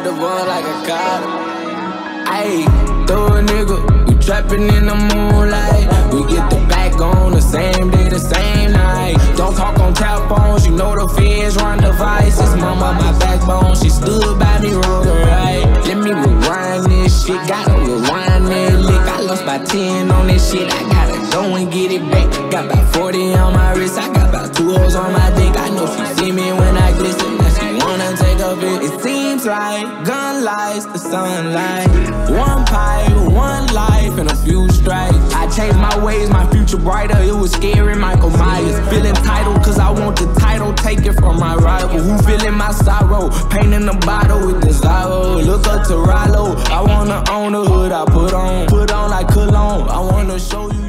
the ball like a cop. Ayy, throw a nigga, we trappin' in the moonlight. We get the back on the same day, the same night. Don't talk on tap phones, you know the feds run devices. Mama, my backbone, she stood by me, rolling right. Let me rewind this shit, gotta rewind that lick. I lost by 10 on this shit, I gotta go and get it back. Got about 40 on my wrist, I got about 2 hoes on my dick. I know she see me when I glisten, now she wanna take a bit. It seems like gun lights, the sunlight. One pipe, one life, and a few strikes. I changed my ways, my future brighter. It was scary, Michael Myers. Feeling entitled, cause I want the title. Take it from my rival, who feeling my sorrow. Pain in the bottle with desire. Look up to Rollo. I wanna own the hood I put on like cologne. I wanna show you